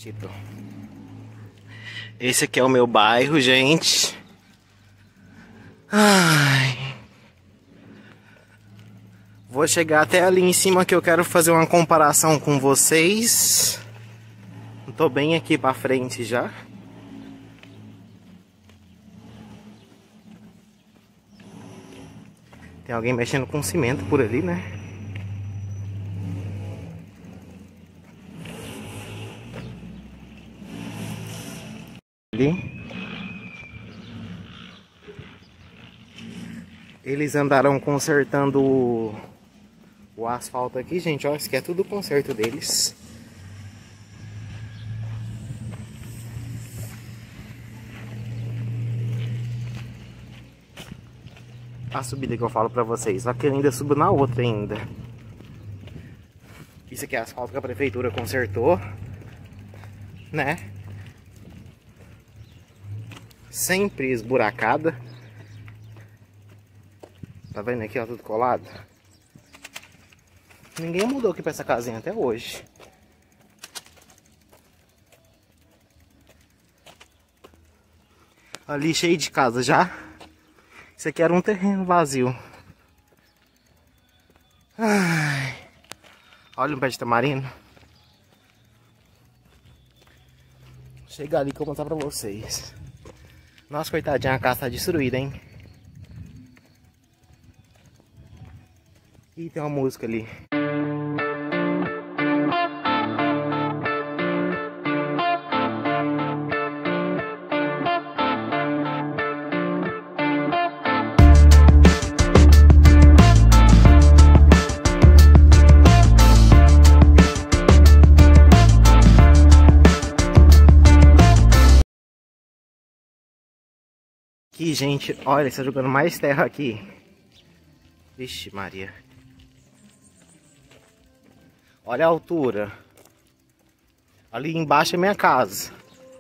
Tipo, esse aqui é o meu bairro, gente. Ai. Vou chegar até ali em cima que eu quero fazer uma comparação com vocês. Tô bem aqui pra frente já. Tem alguém mexendo com cimento por ali, né? Ali. Eles andaram consertando o asfalto aqui, gente. Ó, isso aqui é tudo o conserto deles. A subida que eu falo pra vocês. Só que eu ainda subo na outra ainda. Isso aqui é asfalto que a prefeitura consertou, né? Sempre esburacada. Tá vendo aqui, ó, tudo colado? Ninguém mudou aqui pra essa casinha até hoje. Ali cheio de casa já. Isso aqui era um terreno vazio. Ai. Olha um pé de tamarindo. Chega ali que eu vou mostrar pra vocês. Nossa, coitadinha, a casa tá destruída, hein? Ih, tem uma música ali. Aqui, gente, olha, está jogando mais terra aqui. Vixe, Maria. Olha a altura. Ali embaixo é minha casa.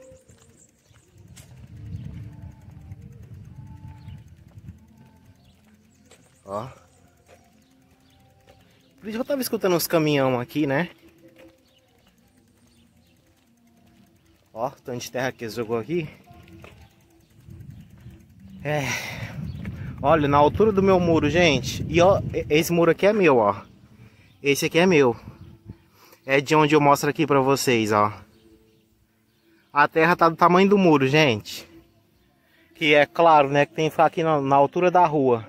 Ó. Por isso que eu tava escutando uns caminhão aqui, né? Ó, tanto de terra que eles jogou aqui. É. Olha, na altura do meu muro, gente. E ó, esse muro aqui é meu, ó. Esse aqui é meu. É de onde eu mostro aqui pra vocês, ó. A terra tá do tamanho do muro, gente. Que é claro, né, que tem que ficar aqui na altura da rua.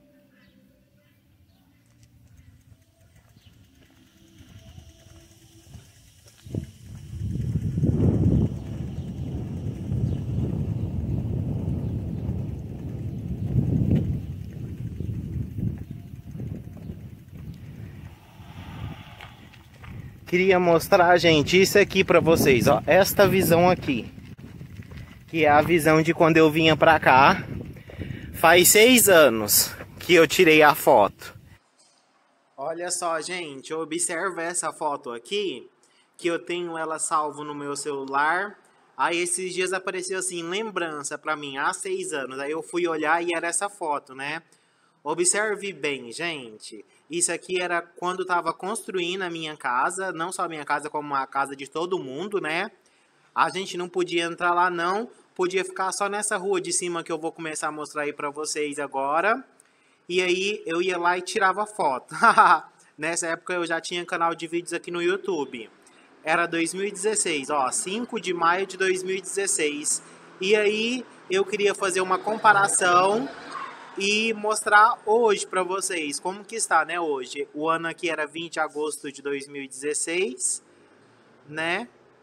Queria mostrar, gente, isso aqui pra vocês, ó. Esta visão aqui. Que é a visão de quando eu vinha pra cá. Faz 6 anos que eu tirei a foto. Olha só, gente. Observa essa foto aqui. Que eu tenho ela salvo no meu celular. Aí esses dias apareceu assim, lembrança pra mim, há 6 anos. Aí eu fui olhar e era essa foto, né? Observe bem, gente. Isso aqui era quando estava construindo a minha casa, não só a minha casa, como a casa de todo mundo, né? A gente não podia entrar lá, não. Podia ficar só nessa rua de cima que eu vou começar a mostrar aí pra vocês agora. E aí eu ia lá e tirava foto. Nessa época eu já tinha canal de vídeos aqui no YouTube. Era 2016, ó, 5 de maio de 2016. E aí eu queria fazer uma comparação e mostrar hoje pra vocês como que está, né, hoje. O ano aqui era 20 de agosto de 2016, né?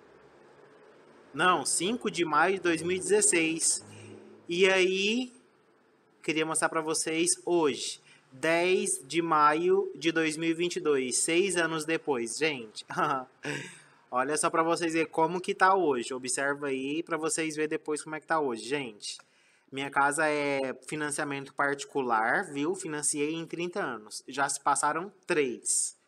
Não, 5 de maio de 2016. E aí, queria mostrar pra vocês hoje, 10 de maio de 2022, 6 anos depois, gente. Olha só pra vocês verem como que tá hoje. Observa aí pra vocês verem depois como é que tá hoje, gente. Minha casa é financiamento particular, viu? Financiei em 30 anos. Já se passaram 3.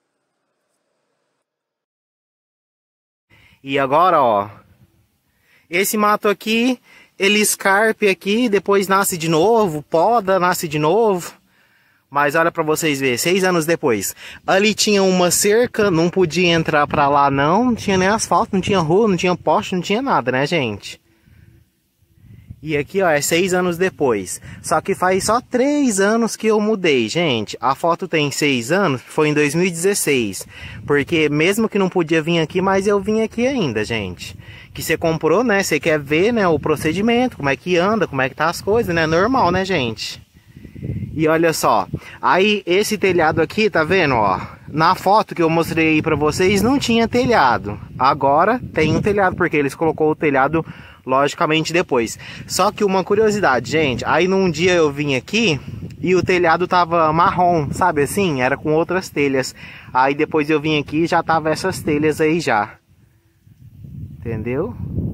E agora, ó. Esse mato aqui, ele escarpe aqui, depois nasce de novo, poda, nasce de novo. Mas olha pra vocês verem, 6 anos depois. Ali tinha uma cerca, não podia entrar pra lá não tinha nem asfalto, não tinha rua, não tinha poste, não tinha nada, né, gente? E aqui, ó, é 6 anos depois. Só que faz só 3 anos que eu mudei, gente. A foto tem 6 anos, foi em 2016. Porque mesmo que não podia vir aqui, mas eu vim aqui ainda, gente. Que você comprou, né? Você quer ver, né, o procedimento, como é que anda, como é que tá as coisas, né? Normal, né, gente? E olha só, aí esse telhado aqui, tá vendo, ó? Na foto que eu mostrei aí pra vocês, não tinha telhado. Agora tem um telhado, porque eles colocou o telhado, logicamente, depois. Só que uma curiosidade, gente, aí num dia eu vim aqui e o telhado tava marrom, sabe assim? Era com outras telhas. Aí depois eu vim aqui e já tava essas telhas aí já. Entendeu?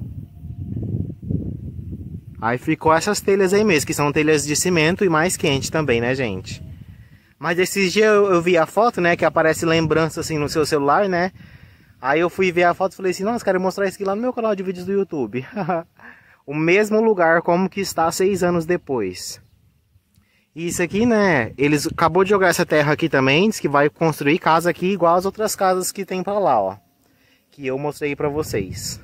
Aí ficou essas telhas aí mesmo, que são telhas de cimento e mais quente também, né, gente? Mas esses dias eu vi a foto, né, que aparece lembrança assim no seu celular, né? Aí eu fui ver a foto e falei assim, nossa, quero mostrar isso aqui lá no meu canal de vídeos do YouTube. O mesmo lugar como que está 6 anos depois. E isso aqui, né, eles acabou de jogar essa terra aqui também, diz que vai construir casa aqui igual as outras casas que tem pra lá, ó. Que eu mostrei pra vocês.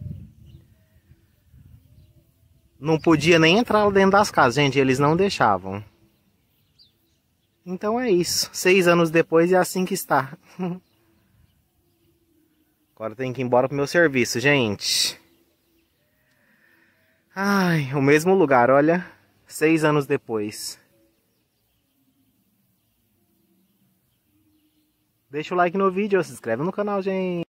Não podia nem entrar lá dentro das casas, gente, eles não deixavam. Então é isso, 6 anos depois é assim que está. Agora tem que ir embora pro meu serviço, gente. Ai, o mesmo lugar, olha, 6 anos depois. Deixa o like no vídeo, se inscreve no canal, gente.